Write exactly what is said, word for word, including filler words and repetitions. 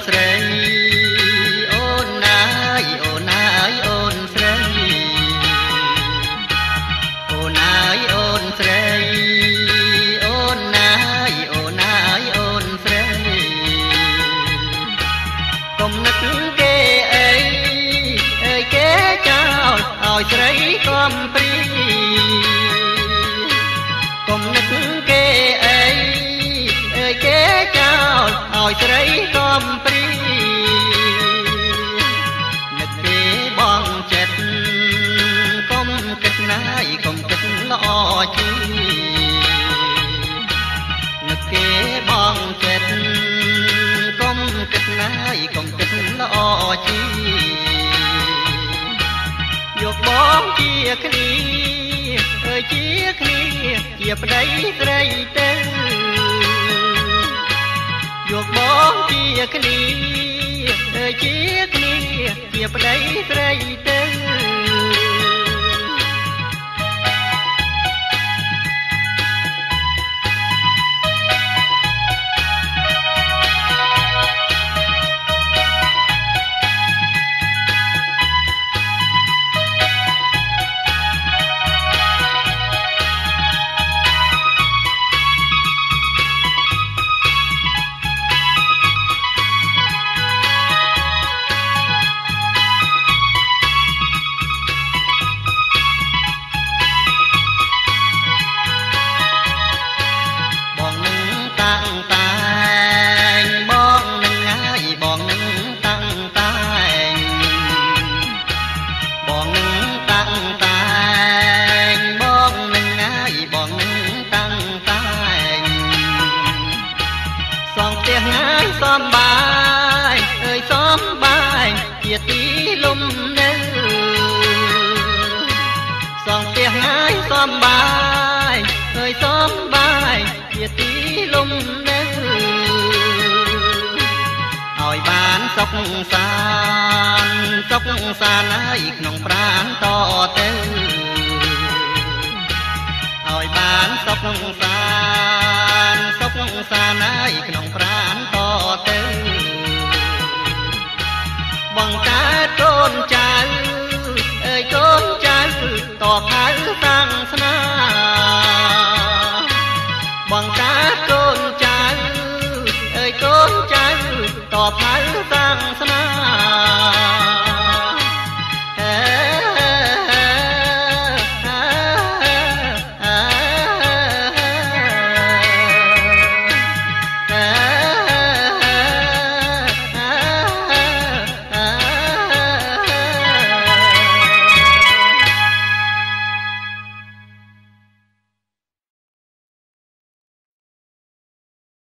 ស្រីអូនណាយអូនណាយអូនស្រីអូនណាយអូនស្រីអូនណាយអូនណាយអូនស្រីកុំនឹកគេអីអើយគេចោលឲ្យស្រីកំព្រីកុំនឹកគេអីអើយគេចោលឲ្យស្រីកំព្រីនឹកគេបងចិត្តកុំគិតណាយកុំគិតល្អជីនឹកគេបងចិត្តកុំគិតណាយកុំគិតល្អជីយកបងជាគ្នាអើយជាគ្នាជាប្តីស្រីទៅយកបងជាគ្នាអើយជាគ្នាជាប្តីស្រីទៅសំបាយអើយសំបាយជាទីលំនៅសងផ្ទះហើយសំបាយអើយសំបាយជាទីលំនៅឲ្យបានសុខសាន្តសុខសាន្តហើយក្នុងប្រាណតទៅឲ្យបានសុខសាន្តសុខសាន្តហើយក្នុងប្រាណតទៅបង្កើតកូនចៅអើយកូនចៅតខៅសាំងស្នាបង្កើតកូនចៅអើយកូនចៅតខៅសាំងស្នា